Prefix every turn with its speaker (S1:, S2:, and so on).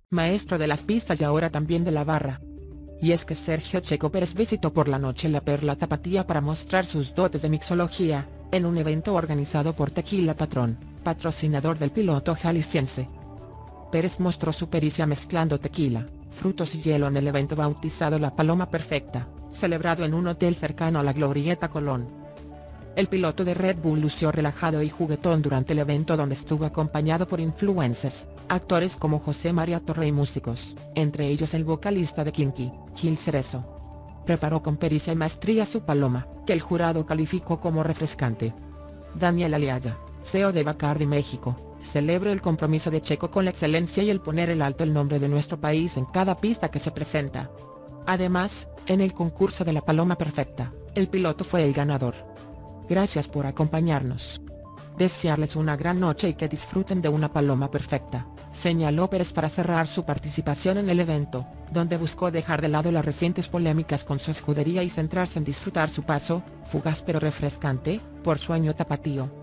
S1: maestro de las pistas y ahora también de la barra. Y es que Sergio Checo Pérez visitó por la noche la Perla Tapatía para mostrar sus dotes de mixología, en un evento organizado por Tequila Patrón, patrocinador del piloto jalisciense. Pérez mostró su pericia mezclando tequila, frutos y hielo en el evento bautizado La Paloma Perfecta, celebrado en un hotel cercano a la Glorieta Colón. El piloto de Red Bull lució relajado y juguetón durante el evento, donde estuvo acompañado por influencers, actores como José María Torre y músicos, entre ellos el vocalista de Kinky, Gil Cerezo. Preparó con pericia y maestría su paloma, que el jurado calificó como refrescante. Daniel Aliaga, CEO de Bacardi México, celebra el compromiso de Checo con la excelencia y el poner en alto el nombre de nuestro país en cada pista que se presenta. Además, en el concurso de la Paloma Perfecta, el piloto fue el ganador. Gracias por acompañarnos. Desearles una gran noche y que disfruten de una paloma perfecta, señaló Pérez para cerrar su participación en el evento, donde buscó dejar de lado las recientes polémicas con su escudería y centrarse en disfrutar su paso, fugaz pero refrescante, por su año tapatío.